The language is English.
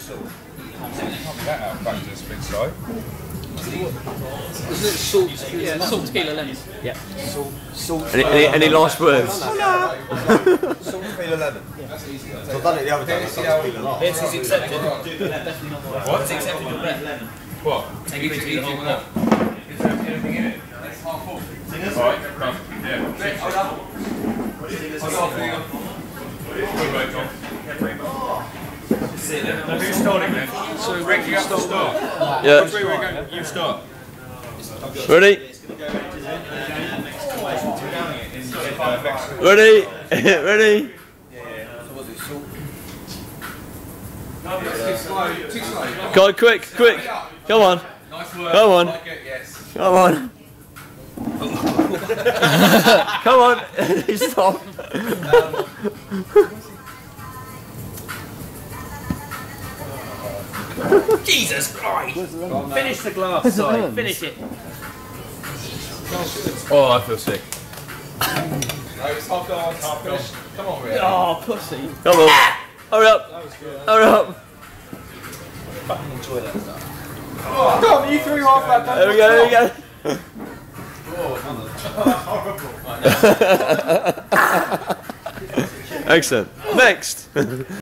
That out back to the spin side. Isn't it salt? Yeah, salt, tequila, lemon. Yeah. Salt. Any last words? Salt, tequila, lemon. That's easy. So I've done it the other day. This is accepted. What? It's accepted your bet. What? Take it to the whole Is there anything in it? That's half full. Alright, come. Yeah. Who's starting then? So Rick, you have to start. Yeah. Which way we're going? You start. Ready? Ready? Ready? Go on, quick. Come on. Come on. Come on. Come on. Stop. Jesus Christ! Finish the glass, sorry. Finish it. Oh, I feel sick. Come on, Rick. Oh, pussy. Come on. Hurry up. Hurry up. Fucking enjoy that stuff. Oh, come on, you threw half that. There we go, there we go. Excellent. Next.